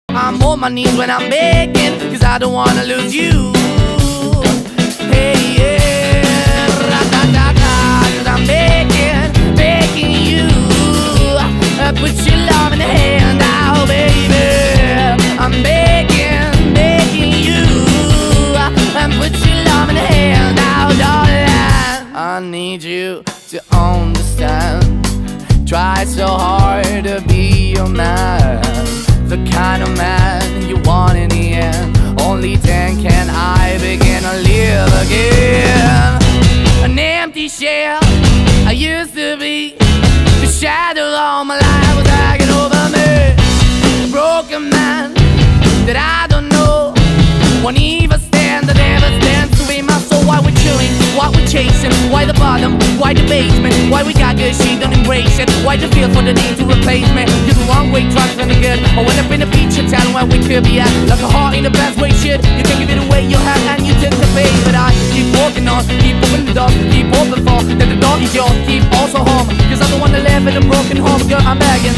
I'm on my knees when I'm begging, cause I don't wanna lose you. Hey, yeah, ra-da-da-da, cause I'm begging, begging you. Put your love in the hand now, baby. I'm begging, begging you. Put your love in the hand now, darling. I need you to understand. Try so hard to be your man, the kind of man you want in the end. Only then can I begin to live again. An empty shell I used to be, the shadow all my life was hanging over me. A broken man that I don't know won't even stand, that never stands to be my soul. Why we're chewing, why we're chasing, why the bottom, why the basement, why we got good, she don't embrace it, why the feel for the need to replace me. You're the wrong way, trying to good. I went up in the feature town where we could be at, like a heart in the best way, shit. You can give it away, you have, and you take the pay. But I keep walking on, keep opening the door, keep open for that the door is yours, keep also home, cause I'm the one that live in a broken home. Girl, I'm begging,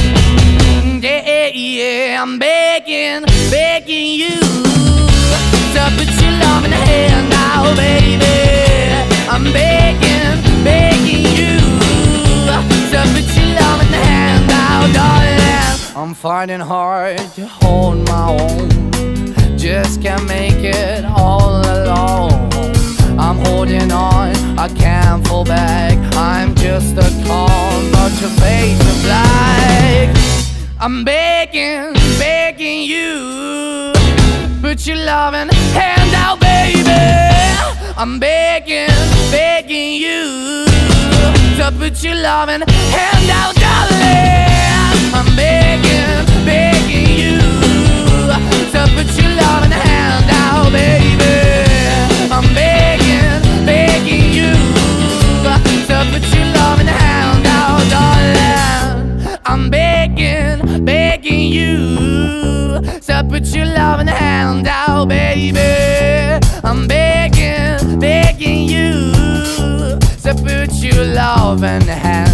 yeah, yeah, I'm begging, begging you to put your love in the hand now, baby. I'm begging, begging you to put your love in the hand now, darling. I'm finding hard to hold my own, just can't make it all alone. I'm holding on, I can't fall back. I'm just a call, but your face is black. I'm begging, begging you, put your loving hand out, baby. I'm begging, begging you to put your loving hand out, darling. I'm begging, begging you to put your loving hand out, baby. I'm begging, begging you to put your loving hand out, darling. I'm begging, begging you to put your loving hand out, baby. I'm begging, begging you to put your loving hand